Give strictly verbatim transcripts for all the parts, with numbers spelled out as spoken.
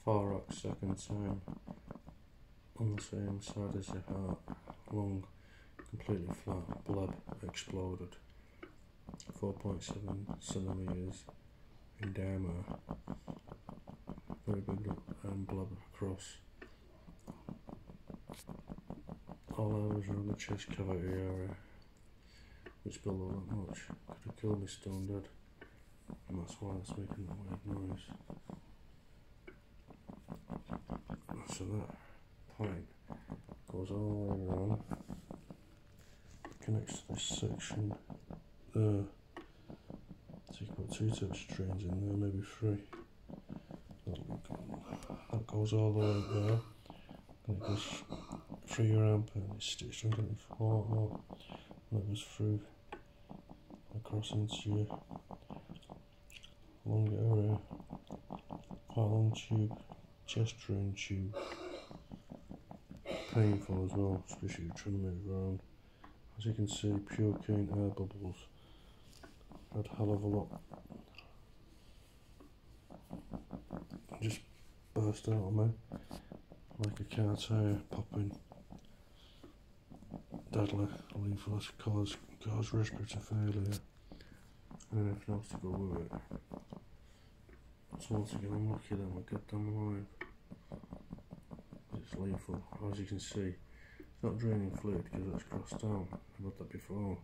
thorax second time on the same side as the heart, lung completely flat, bleb exploded, four point seven centimetres in diameter, very big um, bleb across. All areas around the chest cavity area, which below that much, could have killed me stone dead, and that's why it's making that weird noise. So that point goes all the way around, connects to this section there. So you can put two tips strings in there, maybe three. That goes all the way there, and it goes through your amp and it's stitched underneath four more, and it goes through across into your long area, quite a long tube, chest drain tube. Painful as well, especially trying to move around. As you can see, pure cane air bubbles. Had a hell of a lot. Just burst out of me like a car tyre popping. Deadly, lethal, cause cause respiratory failure, and anything else to go with it. So once again, I'm lucky that I'm a goddamn alive. It's lethal. As you can see, it's not draining fluid because it's crossed down. I've had that before.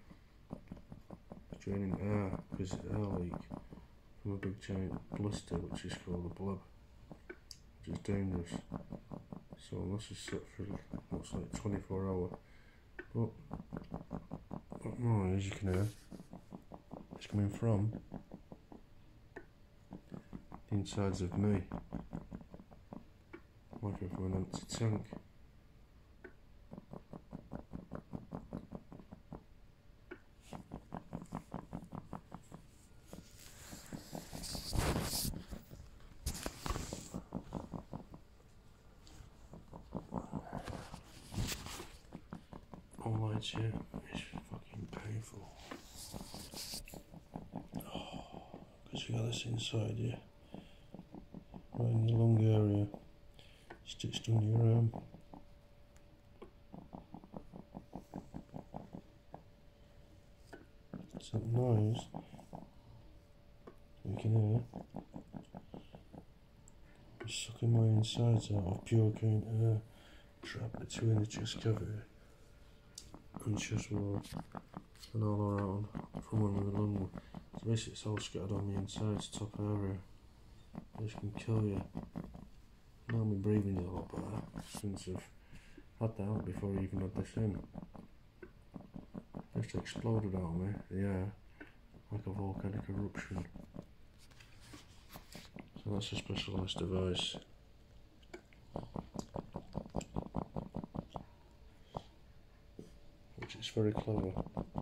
It's draining air because it's air leak from a big giant blister, which is called a bleb, which is dangerous. So unless it's set for what's like twenty-four hour, but what noise you can hear, it's coming from the insides of me, like from an empty tank. All lights here is fucking painful. Because you got this inside here, right in the lung area, stitched under your arm. It's that noise you can hear. It's sucking my insides out of pure cane air trapped between the chest cavity and chest wall and all around from under the lung. So basically it's all scattered on the insides, top area, which can kill you. Now my breathing's a lot better since I've had that out before I even had this in. Just exploded out of me, the air, like a volcanic eruption. So that's a specialised device. Which is very clever.